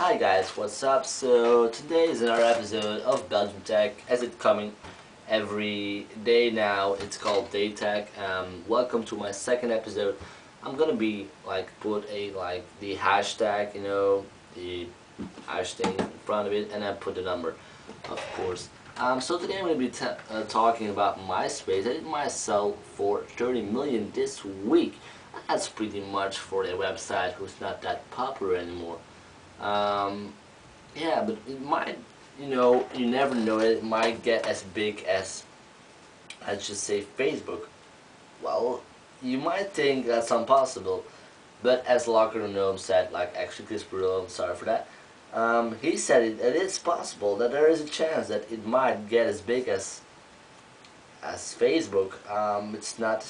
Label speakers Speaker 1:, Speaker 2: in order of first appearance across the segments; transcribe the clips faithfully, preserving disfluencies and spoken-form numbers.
Speaker 1: Hi guys, what's up? So today is another episode of Belgium Tech, as it's coming every day now. It's called Day Tech. Um, welcome to my second episode. I'm gonna be like put a like the hashtag, you know, the hash thing in front of it, and then put the number, of course. Um, so today I'm gonna be t uh, talking about MySpace. I did myself for thirty million this week. That's pretty much for a website who's not that popular anymore. Um, yeah, but it might, you know, you never know it, it might get as big as, let's just say, Facebook. Well, you might think that's impossible, but as Locker Gnome said, like actually Chris Burrell, I'm sorry for that, um, he said it, it is possible that there is a chance that it might get as big as as Facebook. Um, it's not,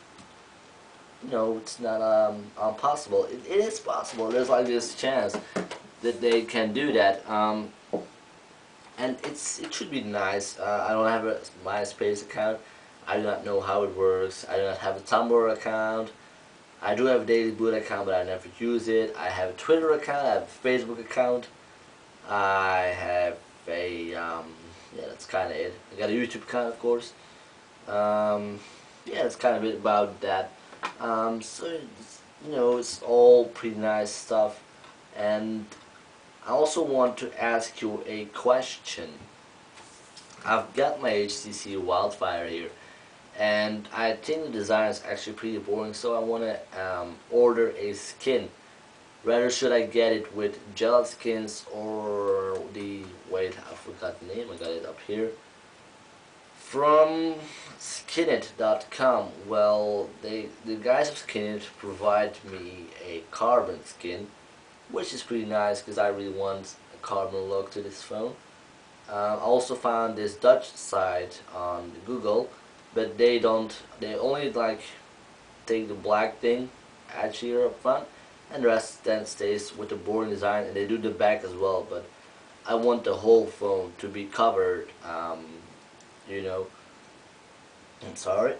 Speaker 1: you know, it's not um, impossible. It, it is possible. There's like this chance that they can do that, um, and it's it should be nice. Uh, I don't have a MySpace account. I do not know how it works. I do not have a Tumblr account. I do have a Daily Boot account, but I never use it. I have a Twitter account. I have a Facebook account. I have a um, yeah, that's kind of it. I got a YouTube account, of course. Um, yeah, that's kind of it about that. Um, so it's, you know, it's all pretty nice stuff, and I also want to ask you a question. I've got my H T C Wildfire here, and I think the design is actually pretty boring, so I want to um, order a skin. Rather, should I get it with gel skins or the, wait, I forgot the name, I got it up here. From Skinit dot com. Well, they the guys of Skinit provide me a carbon skin, which is pretty nice because I really want a carbon look to this phone. Uh, I also found this Dutch site on Google, but they don't, they only like take the black thing actually here up front, and the rest then stays with the boring design, and they do the back as well, but I want the whole phone to be covered, um, you know, I'm sorry.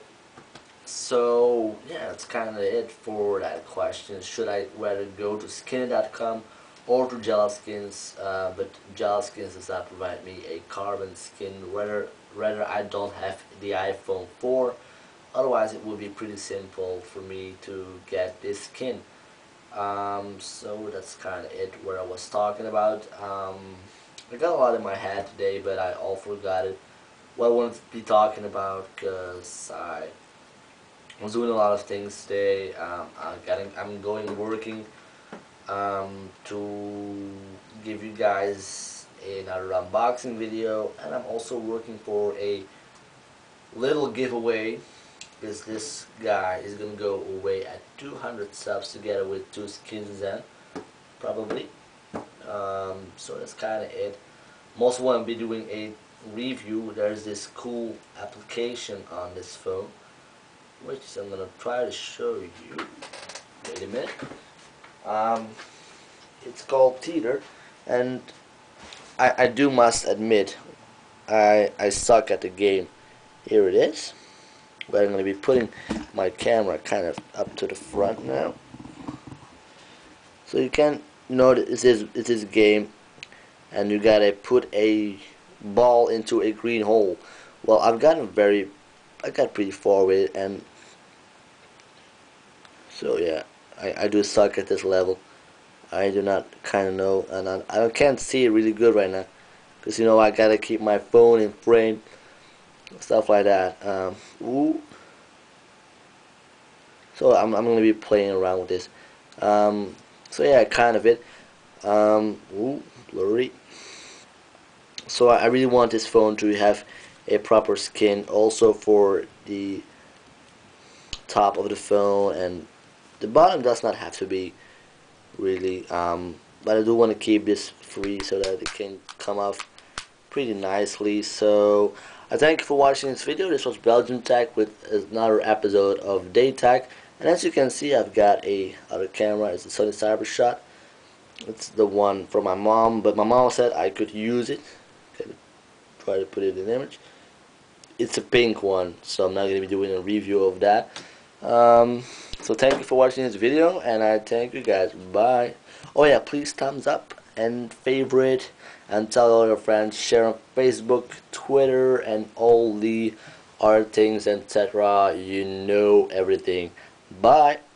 Speaker 1: So yeah, that's kind of it for that question. Should I rather go to Skinit dot com or to Gelaskins? Uh, but Gelaskins does not provide me a carbon skin. Rather, rather I don't have the iPhone four. Otherwise, it would be pretty simple for me to get this skin. Um, so that's kind of it. What I was talking about. Um, I got a lot in my head today, but I all forgot it. What I wanted to be talking about, cause I was doing a lot of things today. Um, I'm getting, I'm going working um, to give you guys another unboxing video, and I'm also working for a little giveaway because this guy is gonna go away at two hundred subs together with two skins then probably. Um, so that's kind of it. I'm also want to be doing a review. There's this cool application on this phone, which I'm gonna try to show you. Wait a minute. Um, it's called Teeter, and I, I do must admit I I suck at the game. Here it is. But I'm gonna be putting my camera kind of up to the front now, so you can notice it is it is a game, and you gotta put a ball into a green hole. Well, I've gotten very I got pretty far with it, and so yeah, I, I do suck at this level. I do not kind of know, and I, I can't see it really good right now, because you know I gotta keep my phone in frame, stuff like that. Um, ooh. So I'm I'm gonna be playing around with this. Um, so yeah, kind of it. Um, ooh, blurry. So I really want this phone to have a proper skin, also for the top of the phone, and the bottom does not have to be really, um, but I do want to keep this free so that it can come off pretty nicely. So I thank you for watching this video. This was Belgium Tech with another episode of Day Tech, and as you can see, I've got a other camera. It's a Sony Cybershot. It's the one from my mom, but my mom said I could use it. Okay, try to put it in image. It's a pink one, so I'm not going to be doing a review of that. Um, so thank you for watching this video, and I thank you guys. Bye. Oh yeah, please thumbs up and favorite, and tell all your friends. Share on Facebook, Twitter, and all the other things, et cetera. You know everything. Bye.